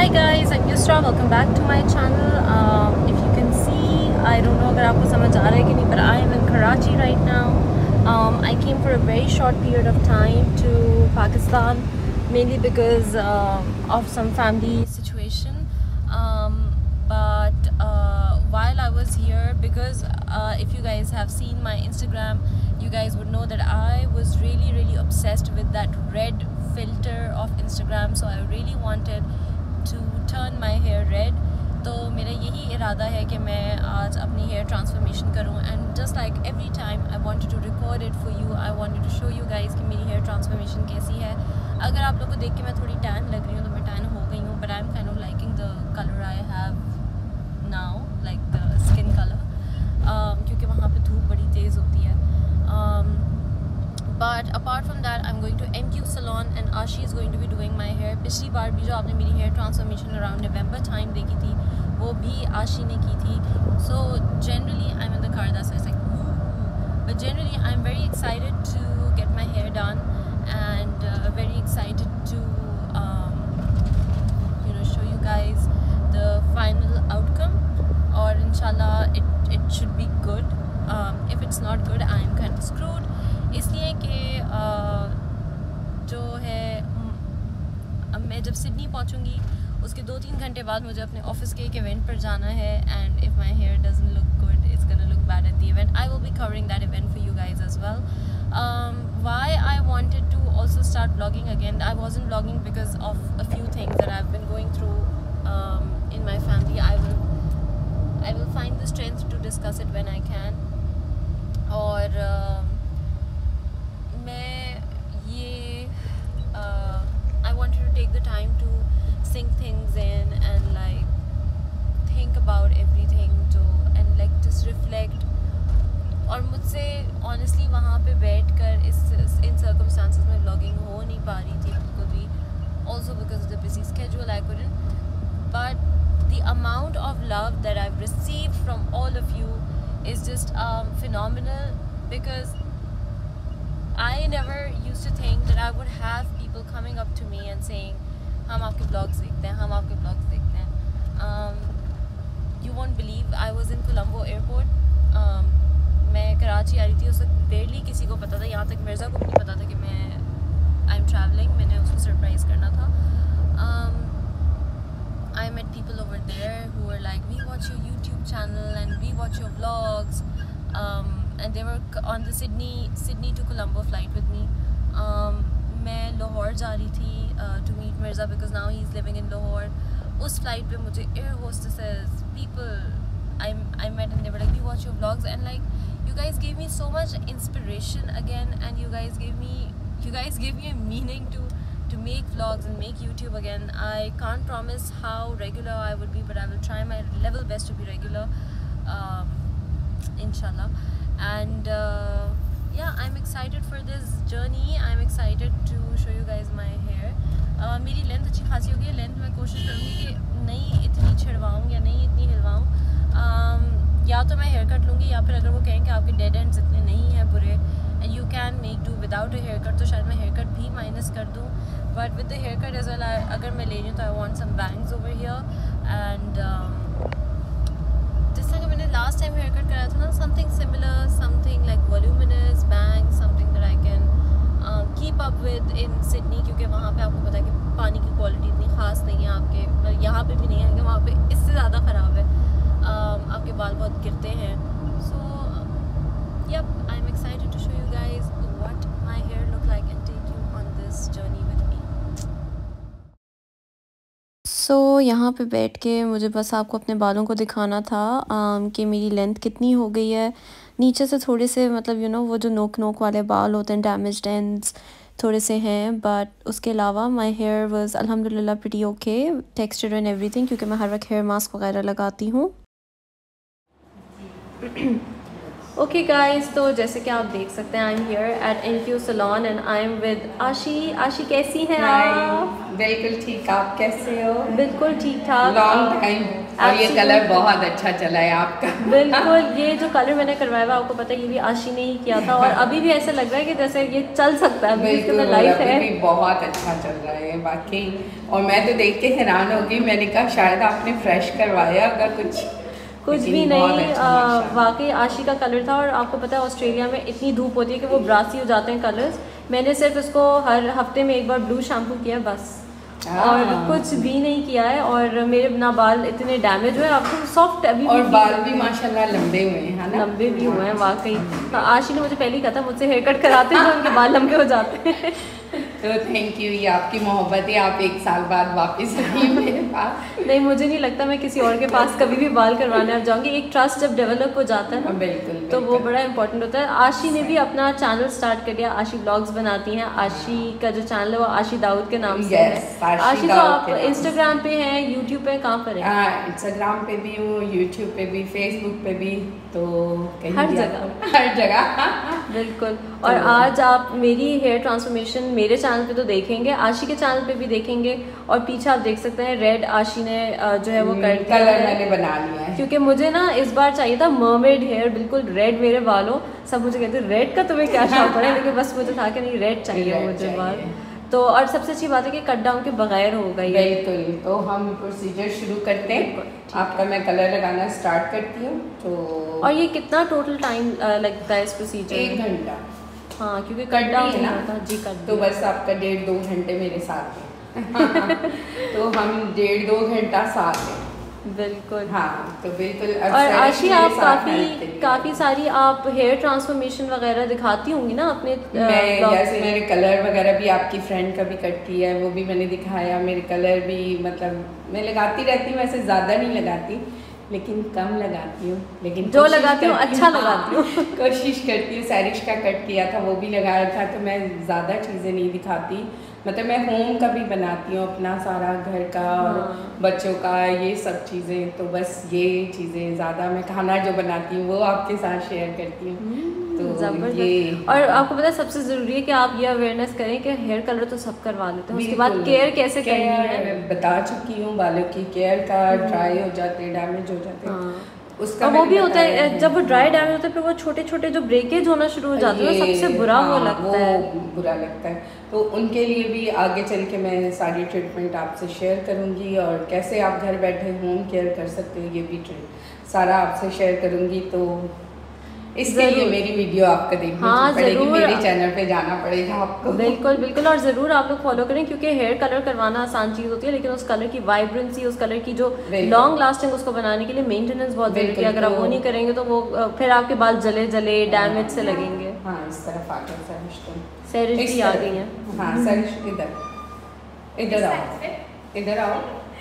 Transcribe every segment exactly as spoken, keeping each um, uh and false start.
Hi guys, I'm Yusra. Welcome back to my channel. Um, if you can see, I don't know अगर आपको समझ आ रहा है कि नहीं, but I am in Karachi right now. Um, I came for a very short period of time to Pakistan, mainly because um, of some family situation. Um, but uh, while I was here, because uh, if you guys have seen my Instagram, you guys would know that I was really really obsessed with that red filter of Instagram. So I really wanted to turn my hair red. तो मेरा यही इरादा है कि मैं आज अपनी hair transformation करूँ. And just like every time I wanted to record it for you. I wanted to show you guys कि मेरी हेयर ट्रांसफॉर्मेशन कैसी है. अगर आप लोग को देख के मैं थोड़ी टैन लग रही हूँ तो मैं टैन हो गई हूँ, but I am kind of liking the colour I have now, like the skin colour, क्योंकि वहाँ पे धूप बड़ी तेज़ होती है. um, But apart from that, I'm going to M Q Salon and Ashi is going to be doing my hair. पिछली बार भी जो आपने मेरी hair transformation around November time देखी थी, वो भी आशी ने की थी. So generally, I'm in the car, that's why it's like, but generally, I'm very excited to get my hair done and uh, very excited to um, you know show you guys the final outcome. और inshallah, it it should be good. Um, if it's not good, I'm kind of screwed. इसलिए कि जो है अब मैं जब Sydney पहुंचूंगी उसके दो तीन घंटे बाद मुझे अपने ऑफिस के एक इवेंट पर जाना है. And if my hair doesn't look good, it's gonna look bad at the event. I will be covering that event for you guys as well. Why I wanted to also start blogging again. I wasn't blogging because of a few things that I have been going through in my family. I will I will find the strength to discuss it when I can. और uh, मैं ये I wanted to take the time to sink things in and like think about everything जो and like just reflect. और मुझसे honestly वहाँ पे बैठ कर इस इन सर्कमस्टांसेस में व्लॉगिंग हो नहीं पा रही थी बिल्कुल भी. Also because of the busy schedule I couldn't. But the amount of love that I have received from all of you is just phenomenal, because I never used to think that I would have people coming up to me and saying, हम आपके vlogs देखते हैं, हम आपके vlogs देखते हैं. um, You won't believe, I was in Colombo airport. um, मैं कराची आ रही थी, उस वक्त barely किसी को पता था, यहाँ तक मिर्ज़ा को भी नहीं पता था कि मैं I'm traveling. मैंने उसको सरप्राइज़ करना था. um, I met people over there who were like, we watch your YouTube channel and we watch your vlogs. um, and they were on the Sydney Sydney to Colombo flight with me. um, मैं लाहौर जा रही थी uh, to meet Mirza because now he's living in Lahore. उस flight पे मुझे air hostesses, people I I met and they were like, we watch your vlogs, and like you guys gave me so much inspiration again, and you guys gave me you guys gave me a meaning to to make vlogs and make YouTube again. I can't promise how regular I would be, but I will try my level best to be regular, um, inshallah. And uh, yeah, I'm excited for this journey. I'm excited to show you guys my hair. uh, मेरी length अच्छी खासी होगी. Length मैं कोशिश करूँगी कि नहीं इतनी छिड़वाऊँ या नहीं इतनी हिलवाऊँ. um, या तो मैं हेयर कट लूँगी, या फिर अगर वो कहें कि आपके डेड एंड्स इतने नहीं हैं बुरे and you can make do without a hair cut, तो शायद मैं हेयर कट भी माइनस कर दूँ. But with the hair cut as well, अगर मैं ले रही हूँ तो I want some bangs over here. एंड जिस तरह का मैंने लास्ट टाइम हेयर कट कराया था ना, something similar, something like voluminous bangs, something that I can keep up with in Sydney, क्योंकि वहाँ पे आपको पता है कि पानी की क्वालिटी इतनी ख़ास नहीं है. आपके मतलब यहाँ पे भी नहीं है, कि वहाँ पे इससे ज़्यादा ख़राब है. um, आपके बाल बहुत गिरते हैं. So yup, I am excited to show you guys what my hair look like and take you on this journey with me. So so, यहाँ पे बैठ के मुझे बस आपको अपने बालों को दिखाना था um, कि मेरी लेंथ कितनी हो गई है. नीचे से थोड़े से मतलब यू नो वो जो नोक नोक वाले बाल होते हैं, डैमेज्ड एंड्स थोड़े से हैं, बट उसके अलावा माय हेयर वाज अल्हम्दुलिल्लाह pretty okay, texture and everything, क्योंकि मैं हर वक्त हेयर मास्क वगैरह लगाती हूँ. ओके गाइस, तो जैसे कि आप देख सकते हैं I am here at InQ salon and I am with Ashi. Ashi कैसी हैं आप? बिल्कुल ठीक, आप कैसे हो? बिल्कुल ठीक ठाक। Long time. और ये कलर बहुत अच्छा चला है आपका। बिल्कुल, ये जो कलर मैंने करवाया हुआ आपको पता है, ये भी आशी ने ही किया था और अभी भी ऐसा लग रहा है कि जैसे ये चल सकता है, बिल्कुल लाइफ है। भी बहुत अच्छा चल रहा है वाकई। और मैं तो देख के हैरान हो गई, मैंने कहा शायद आपने फ्रेश करवाया होगा कुछ कुछ भी नहीं। अच्छा, वाकई आशी का कलर था। और आपको पता है ऑस्ट्रेलिया में इतनी धूप होती है कि वो ब्रासी हो जाते हैं कलर्स। मैंने सिर्फ इसको हर हफ्ते में एक बार ब्लू शैम्पू किया बस, और कुछ भी नहीं किया है। और मेरे ना बाल इतने डैमेज हुए, आपको सॉफ्ट अभी और बाल भी माशाल्लाह लंबे हुए हैं ना? लंबे भी हुए हैं वाकई। तो आशी ने मुझे पहले ही कहा था मुझसे हेयर कट कराते हैं तो उनके बाल लंबे हो जाते हैं। तो थैंक यू, ये आपकी मोहब्बत है। आप एक साल बाद वापस आई मेरे पास। नहीं, मुझे नहीं लगता मैं किसी और के पास कभी भी बाल करवाने अब जाऊंगी। एक ट्रस्ट जब डेवलप हो जाता है ना, बिल्कुल, तो वो बड़ा इंपॉर्टेंट होता है। आशी ने भी अपना चैनल स्टार्ट कर दिया, आशी ब्लॉग्स बनाती हैं। आशी का जो चैनल है वो आशी दाऊद के नाम से है। आशी तो आप इंस्टाग्राम पे हैं, यूट्यूब पे कहाँ पर है? इंस्टाग्राम पे भी हूँ, यूट्यूब पे भी, फेसबुक पे भी, तो हर जगह हर जगह बिल्कुल। और आज आप मेरी हेयर ट्रांसफॉर्मेशन मेरे चैनल पे तो देखेंगे, आशी के चैनल पे भी देखेंगे। और पीछे आप देख सकते हैं रेड आशी ने जो है वो कर दिया कलर मैंने बना लिया है, क्योंकि मुझे ना इस बार चाहिए था मर्मेड हेयर, बिल्कुल रेड मेरे बालों। सब मुझे कहते रेड का तुम्हें क्या शौक है, लेकिन बस मुझे था कि नहीं रेड चाहिए मुझे बाल। तो और सबसे अच्छी बात है कि कट डाउन के बगैर होगा ये। बिल्कुल, तो हम प्रोसीजर शुरू करते हैं। आपका मैं कलर लगाना स्टार्ट करती हूँ। तो और ये कितना टोटल टाइम लगता है इस प्रोसीजर? एक घंटा। हाँ, क्योंकि कट डाउन ना होता जी कट। तो बस आपका डेढ़ दो घंटे मेरे साथ हैं। तो हम डेढ़ दो घंटा साथ हैं। बिल्कुल हाँ, तो बिल्कुल। और आशी आप काफ़ी काफ़ी सारी आप हेयर ट्रांसफॉर्मेशन वगैरह दिखाती होंगी ना अपने? मैं जैसे मैंने कलर वगैरह भी आपकी फ्रेंड का भी कट किया है, वो भी मैंने दिखाया। मेरे कलर भी मतलब मैं लगाती रहती हूँ, वैसे ज़्यादा नहीं लगाती लेकिन कम लगाती हूँ, लेकिन जो लगाती हूँ अच्छा लगाती हूँ। कोशिश करती हूँ। सैरिश का कट किया था, वो भी लगाया था, तो मैं ज़्यादा चीज़ें नहीं दिखाती। मतलब मैं होम का भी बनाती हूँ, अपना सारा घर का और हाँ। बच्चों का ये सब चीज़ें। तो बस ये चीज़ें ज़्यादा मैं खाना जो बनाती हूँ वो आपके साथ शेयर करती हूँ। तो ये और आपको पता है सबसे ज़रूरी है कि आप ये अवेयरनेस करें कि हेयर कलर तो सब करवा लेते हैं, उसके बाद केयर कैसे करनी है मैं बता चुकी हूँ। बालों की केयर का, ड्राई हो जाते, डैमेज हो जाते हैं, उसका वो भी होता है। जब वो ड्राई डैमेज होता है फिर वो छोटे छोटे जो ब्रेकेज होना शुरू हो जाते हैं, सबसे बुरा हाँ, वो लगता वो है बुरा लगता है। तो उनके लिए भी आगे चल के मैं सारी ट्रीटमेंट आपसे शेयर करूंगी, और कैसे आप घर बैठे होम केयर कर सकते हैं ये भी ट्रीट सारा आपसे शेयर करूंगी। तो इसके लिए मेरी वीडियो आपको देखनी हाँ, पड़ेगी, मेरे चैनल पे जाना पड़ेगा आपको। बिल्कुल बिल्कुल, और ज़रूर आप लोग फॉलो करें, क्योंकि हेयर कलर करवाना आसान चीज़ होती है, लेकिन उस कलर की वाइब्रेंसी, उस कलर की जो लॉन्ग लास्टिंग उसको बनाने के लिए मेंटेनेंस बहुत जरूरी है। अगर आप वो नहीं करेंगे तो वो फिर आपके बाल जले जले डैमेज से लगेंगे। हाँ, इस तरफ आकर सैरिश तो सैरिश भी आ गई है। हाँ, सैरिश इधर इधर आओ, इधर आओ।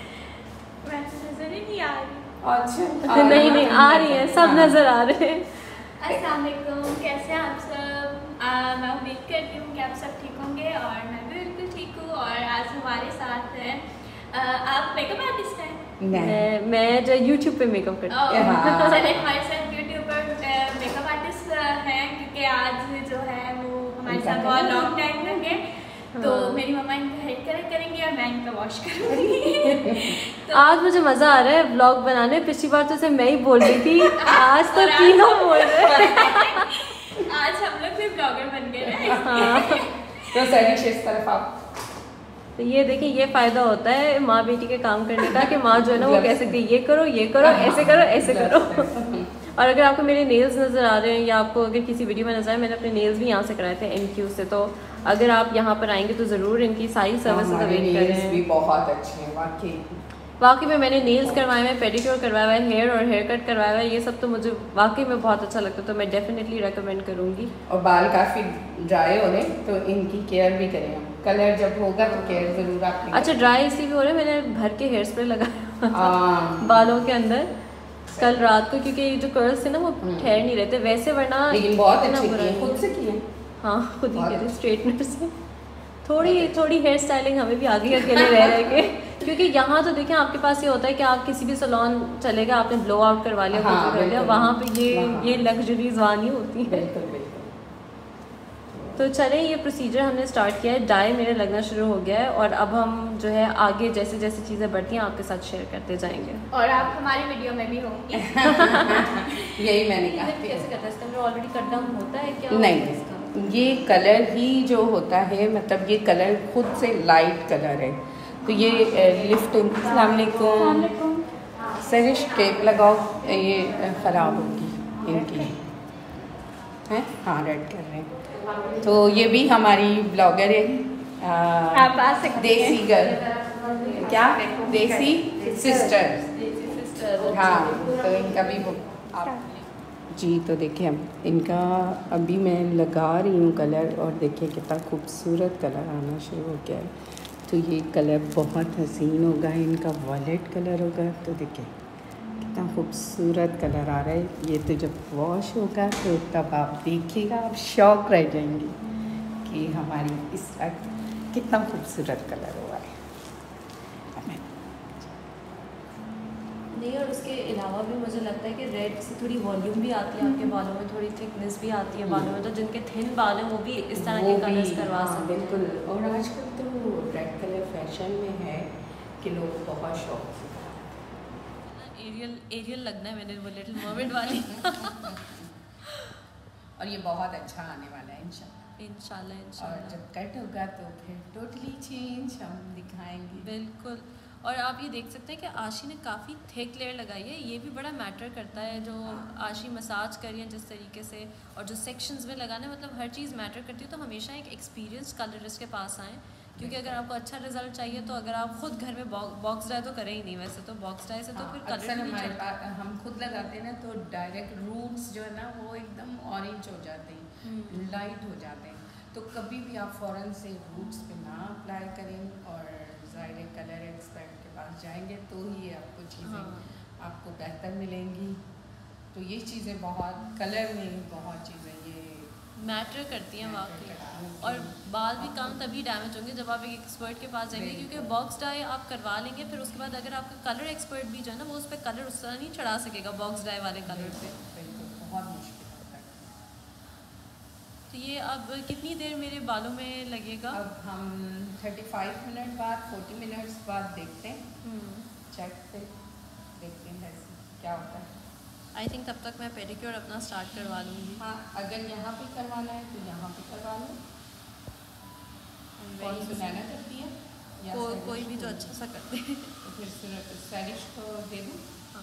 नजर ही नहीं आ रही। अच्छा, नहीं नहीं आ रही है, सब नजर आ रहे हैं। अस्सलाम वालेकुम, कैसे हैं आप सब? आ, मैं उम्मीद करती हूँ कि आप सब ठीक होंगे और मैं भी बिल्कुल ठीक हूँ। और आज हमारे साथ हैं, आप मेकअप आर्टिस्ट हैं? मैं मैं जो यूट्यूब पे मेकअप करती हूँ। चलिए, हमारे साथ यूट्यूब पर मेकअप आर्टिस्ट हैं, क्योंकि आज जो है वो हमारे साथ बहुत लॉन्ग टाइम तक है। तो मेरी मम्मा इनका हेयर कलर करेंगी और मैं इनका वॉश करूँगी। तो आज मुझे मज़ा आ रहा है व्लॉग बनाने। पिछली बार तो सिर्फ मैं ही बोल रही थी, आज तो तीनों बोल रहे हैं। आज हम लोग भी ब्लॉगर बन गए हैं। हाँ। तो सैरिश इस तरफ आप। तो ये देखिए, ये फ़ायदा होता है माँ बेटी के काम करने का कि माँ जो है ना वो कह सकती है ये करो ये करो, ऐसे करो ऐसे करो। और अगर आपको मेरे नेल्स नज़र आ रहे हैं या आपको अगर किसी वीडियो में नजर आए, मैंने अपने नेल्स भी यहाँ से कराए थे इनक्यू से। तो अगर आप यहाँ पर आएंगे तो ज़रूर इनकी सारी सर्विसेज अवेल करें। भी बहुत अच्छे हैं वाकई। वाकई में मैंने नेल्स करवाए हैं, पेडिक्योर करवाया हुआ है, हेयर और हेयर कट करवाया हुआ है। ये सब तो मुझे वाकई में बहुत अच्छा लगता है, तो मैं डेफिनेटली रेकमेंड करूँगी। और बाल काफ़ी ड्राई हो रहे तो इनकी केयर भी करें। कलर जब होगा तो केयर ज़रूर आप। अच्छा, ड्राई इसलिए भी हो रहा है, मैंने भर के हेयर स्प्रे लगाया बालों के अंदर कल रात को, क्योंकि जो कर्ल्स थे ना वो ठहर नहीं रहते वैसे, वरना लेकिन बहुत अच्छे किए, खुद से किए। हाँ, खुद ही किए थे स्ट्रेटनर से। थोड़ी थोड़ी हेयर स्टाइलिंग हमें भी आ गई अकेले रह रह के, क्योंकि यहाँ तो देखें आपके पास ये होता है कि आप किसी भी सैलून चले गए, आपने ब्लो आउट करवा लिया, हाँ, कुछ कर लिया, वहाँ पे ये वहाँ। ये लग्जरीज वहाँ नहीं होती है। बिल्कुल बिल्कुल। तो चलें, ये प्रोसीजर हमने स्टार्ट किया है, डाई मेरे लगना शुरू हो गया है और अब हम जो है आगे जैसे जैसे चीज़ें बढ़ती हैं आपके साथ शेयर करते जाएंगे। और आप हमारी वीडियो में भी होंगे। यही मैंने कहा। कैसे करता है इसका, मेरा ऑलरेडी कट डाउन होता है क्या? नहीं, ये कलर ही जो होता है, मतलब ये कलर खुद से लाइट कलर है। तो ये लिफ्टिंग। अस्सलाम वालेकुम। सरिश टेप लगाओ, ये ख़राब होगी इनकी है। हाँ, रेड कर रहे हैं। तो ये भी हमारी ब्लॉगर है, आप आ सकते देसी गर्ल, क्या देसी सिस्टर। हाँ, तो इनका भी वो आप जी। तो देखिए हम इनका अभी मैं लगा रही हूँ कलर, और देखिए कितना खूबसूरत कलर आना शुरू हो गया है। तो ये कलर बहुत हसीन होगा, इनका वॉलेट कलर होगा। तो देखिए कितना खूबसूरत कलर आ रहा है। ये तो जब वॉश होगा तो तब आप देखिएगा, आप शॉक रह जाएंगी कि हमारी इस वक्त कितना खूबसूरत कलर हुआ है। नहीं, और उसके अलावा भी मुझे लगता है कि रेड से थोड़ी वॉल्यूम भी आती है आपके बालों में, थोड़ी थिकनेस भी आती है बालों में, तो जिनके थिन बाल हैं वो भी इस तरह के कलर्स करवा सकते हैं। बिल्कुल। और आजकल तो रेड कलर फैशन में है कि लोग बहुत शौक से एरियल एरियल लगना है मैंने, वो लिटिल मर्मेड वाली। और ये बहुत अच्छा आने वाला है इंशाल्लाह। इंशाल्लाह और इंशाल्लाह जब कट होगा तो फिर टोटली चेंज हम दिखाएंगे। बिल्कुल। और आप ये देख सकते हैं कि आशी ने काफ़ी थिक लेयर लगाई है, ये भी बड़ा मैटर करता है। जो आशी मसाज करी है जिस तरीके से, और जो सेक्शंस में लगाना है, मतलब हर चीज़ मैटर करती है। तो हमेशा एक एक्सपीरियंस कलरिस्ट के पास आएँ, क्योंकि अगर आपको अच्छा रिजल्ट चाहिए तो अगर आप खुद घर में बॉक्स डाई तो करें ही नहीं, वैसे तो बॉक्स डाई से तो फिर कलर अक्सर भी नहीं हमारे चलता। पास हम खुद लगाते हैं ना, तो डायरेक्ट रूट्स जो है ना वो एकदम ऑरेंज हो जाते हैं, लाइट हो जाते हैं। तो कभी भी आप फ़ौरन से रूट्स पे ना अप्लाई करें और ज़ाहिर कलर एक्सपर्ट के पास जाएंगे तो ही आपको चीज़ें हाँ। आपको बेहतर मिलेंगी। तो ये चीज़ें बहुत कलर में बहुत चीज़ें ये मैटर करती हैं वाकई। और बाल भी कम तभी डैमेज होंगे जब आप एक एक्सपर्ट के पास जाएंगे, क्योंकि बॉक्स डाई आप करवा लेंगे, फिर उसके बाद अगर आपका कलर एक्सपर्ट भी जो है ना वो उस पर कलर उस तरह नहीं चढ़ा सकेगा बॉक्स डाई वाले कलर पे। बहुत मुश्किल होता है। तो ये अब कितनी देर मेरे बालों में लगेगा? अब हम पैंतीस मिनट बाद चालीस मिनट्स बाद देखते हैं, चेक पे देखते हैं क्या होता है। आई थिंक तब तक मैं पेडिक्योर अपना स्टार्ट करवा लूँगी। हाँ, अगर यहाँ पे करवाना है तो यहाँ पे करवा लो। कौन सी नैना करती है या को, कोई भी जो अच्छा सा करते हैं। तो फिर सैरिश को दे दूँ।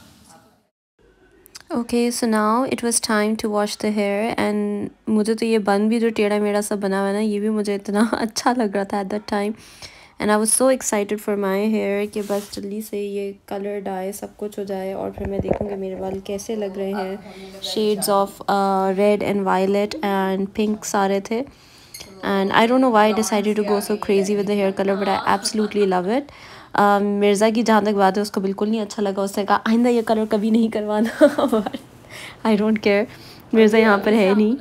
Okay, so now it was time to wash the hair, and मुझे तो ये बन भी जो टेढ़ा मेढ़ा सा बना हुआ है ना, ये भी मुझे इतना अच्छा लग रहा था at that time, and I was so excited for my hair कि बस जल्दी से ये कलर डाई सब कुछ हो जाए और फिर मैं देखूँगी मेरे बाल कैसे लग रहे हैं। Shades of red and violet and pink सारे थे, and I don't know why I decided to go so crazy with the hair colour, but I absolutely love it. Mirza की जहाँ तक बात है उसको बिल्कुल नहीं अच्छा लगा, उसने कहा आइंदा ये कलर कभी नहीं करवाना। But I don't care, Mirza यहाँ पर है नहीं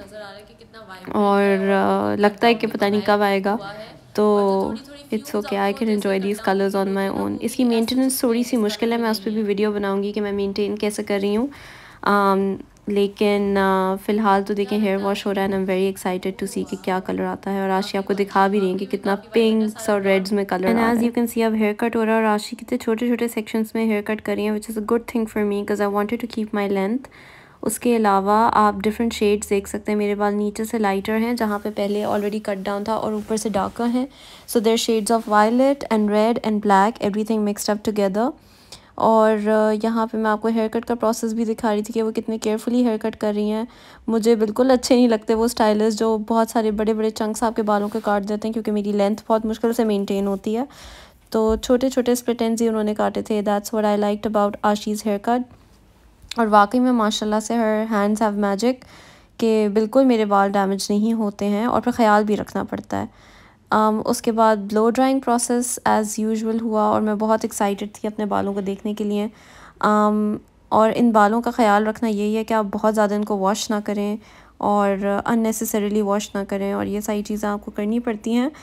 और uh, लगता है कि पता नहीं कब आएगा, तो it's okay, I can enjoy these colours on my own. इसकी मेंटेनेंस थोड़ी सी मुश्किल है, मैं उस पर भी वीडियो बनाऊँगी कि मैं मेनटेन कैसे कर रही हूँ, um, लेकिन uh, फ़िलहाल तो देखें हेयर वॉश हो रहा है, and I am very excited to see कि क्या कलर आता है। और आशी आपको दिखा भी रही है कि कितना पिंक्स और रेड्स में colour, and as you can see अब हेयर कट हो रहा है, और आशी कितने छोटे छोटे सेक्शंस में हेयर कट कर रही है, which is a good thing for me because I wanted to keep my length. उसके अलावा आप डिफरेंट शेड्स देख सकते हैं, मेरे बाल नीचे से लाइटर हैं जहाँ पे पहले ऑलरेडी कट डाउन था, और ऊपर से डार्कर हैं। So there shades of violet and red and black, everything mixed up together. और यहाँ पे मैं आपको हेयर कट का प्रोसेस भी दिखा रही थी कि वो कितने केयरफुली हेयर कट कर रही हैं। मुझे बिल्कुल अच्छे नहीं लगते वो स्टाइलिस्ट जो बहुत सारे बड़े बड़े चंक्स आपके बालों के काट देते हैं, क्योंकि मेरी लेंथ बहुत मुश्किल से मेंटेन होती है। तो छोटे छोटे स्प्लिट एंड्स ही उन्होंने काटे थे। That's what I liked about Ashi's hair cut. और वाकई में माशाल्लाह से हर हैंड्स हैव मैजिक कि बिल्कुल मेरे बाल डैमेज नहीं होते हैं, और फिर ख्याल भी रखना पड़ता है। um, उसके बाद blow drying process as usual हुआ, और मैं बहुत एक्साइटेड थी अपने बालों को देखने के लिए। um, और इन बालों का ख्याल रखना यही है कि आप बहुत ज़्यादा इनको वॉश ना करें और अननेसेसरीली वॉश ना करें, और ये सारी चीज़ें आपको करनी पड़ती हैं।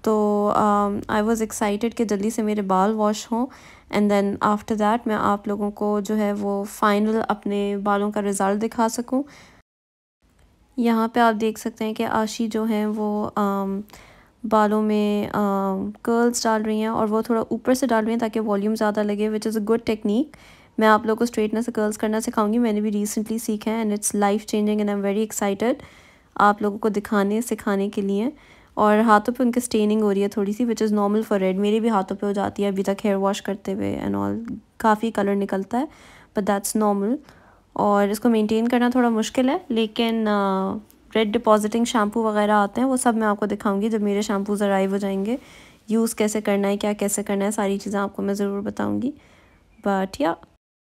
तो आई वॉज़ एक्साइटेड कि जल्दी से मेरे बाल वॉश हों एंड देन आफ्टर दैट मैं आप लोगों को जो है वो फ़ाइनल अपने बालों का रिज़ल्ट दिखा सकूं। यहाँ पे आप देख सकते हैं कि आशी जो हैं वो um, बालों में कर्ल्स डाल रही हैं और वो थोड़ा ऊपर से डाल रही हैं ताकि वॉल्यूम ज़्यादा लगे, which is a good technique. मैं आप लोगों को स्ट्रेटनर से कर्ल्स करना सिखाऊंगी, मैंने भी रिसेंटली सीखा है and it's life changing and I am very excited आप लोगों को दिखाने सिखाने के लिए। और हाथों पे उनके स्टेनिंग हो रही है थोड़ी सी, which is normal for red, मेरे भी हाथों पे हो जाती है अभी तक हेयर वॉश करते हुए एंड ऑल, काफ़ी कलर निकलता है बट दैट्स नॉर्मल। और इसको मेंटेन करना थोड़ा मुश्किल है, लेकिन रेड डिपॉजिटिंग शैम्पू वगैरह आते हैं, वो सब मैं आपको दिखाऊंगी जब मेरे शैम्पूज़ अराइव हो जाएंगे। यूज़ कैसे करना है, क्या कैसे करना है, सारी चीज़ें आपको मैं ज़रूर बताऊंगी। But yeah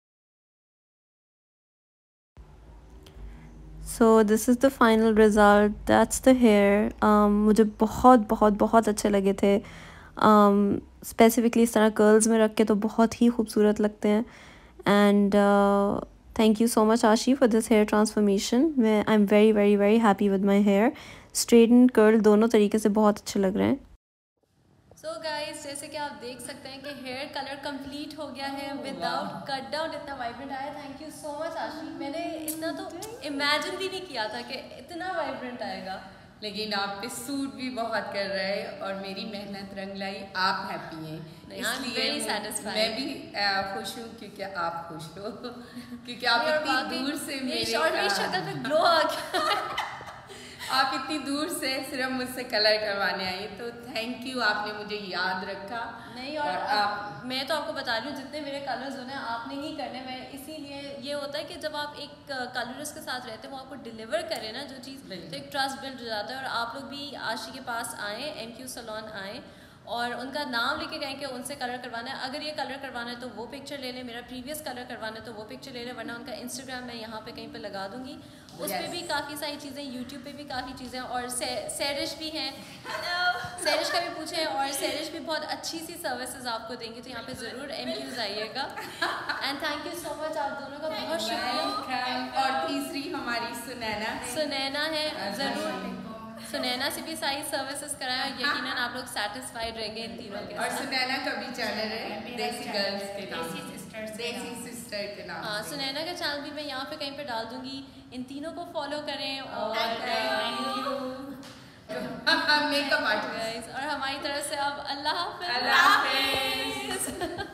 so this is the final result, that's the hair. मुझे बहुत बहुत बहुत अच्छे लगे थे, स्पेसिफिकली um, इस तरह कर्ल्स में रख के तो बहुत ही खूबसूरत लगते हैं। And thank you so much Ashi for this hair transformation. मैं I am very very very happy with my hair, straight and curl दोनों तरीके से बहुत अच्छे लग रहे हैं। सो so गाइस, जैसे कि आप देख सकते हैं कि हेयर कलर कंप्लीट हो गया है विदाउट कट डाउन, इतना वाइब्रेंट आया। Thank you so much Ashi, मैंने इतना तो इमेजिन भी नहीं किया था कि इतना वाइब्रेंट आएगा। लेकिन आप पे सूट भी बहुत कर रहा है और मेरी मेहनत रंग लाई, आप हैप्पी हैं, इसलिए मैं भी खुश हूँ क्योंकि आप खुश हो, क्योंकि आप इतनी दूर से मेरे और मेरी शक्ल पे ग्लो आ गया आप इतनी दूर से सिर्फ मुझसे कलर करवाने आई, तो थैंक यू, आपने मुझे याद रखा। नहीं और, और आप, मैं तो आपको बता रही हूँ जितने मेरे कलर्स होने आपने ही करने, मैं इसीलिए ये होता है कि जब आप एक कलरिस्ट के साथ रहते हैं वो आपको डिलीवर करे ना जो चीज़, तो एक ट्रस्ट बिल्ड हो जाता है। और आप लोग भी आशी के पास आएँ, एम क्यू सैलून आएँ और उनका नाम लेके कहें कि उनसे कलर करवाना है। अगर ये कलर करवाना है तो वो पिक्चर ले लें, मेरा प्रीवियस कलर करवाना है तो वो पिक्चर ले लें, वरना उनका इंस्टाग्राम मैं यहाँ पे कहीं पे लगा दूँगी, उस पर yes. भी काफ़ी सारी चीज़ें, यूट्यूब पे भी काफ़ी चीज़ें, और सैरिश भी हैं, सैरिश का भी पूछें, और सैरिश भी बहुत अच्छी सी सर्विसेज आपको देंगे, तो यहाँ पे ज़रूर एम क्यूज़ आइएगा। And thank you so much आप दोनों का बहुत शुक्रिया। और तीसरी हमारी सुनैना सुनैना है, ज़रूर सुनैना से भी सारी सर्विसेज कराएं, यकीनन आप लोग सेटिस्फाइड रहेंगे इन तीनों के। और सुनैना का भी चैनल है देसी गर्ल्स के नाम, देसी सिस्टर के नाम। हाँ, सुनैना का चैनल भी मैं यहाँ पे कहीं पे डाल दूंगी, इन तीनों को फॉलो करें। और मेकअप आर्टिस्ट और हमारी तरफ से अब अल्लाह हाफ़िज़। अल्लाह हाफ़िज़।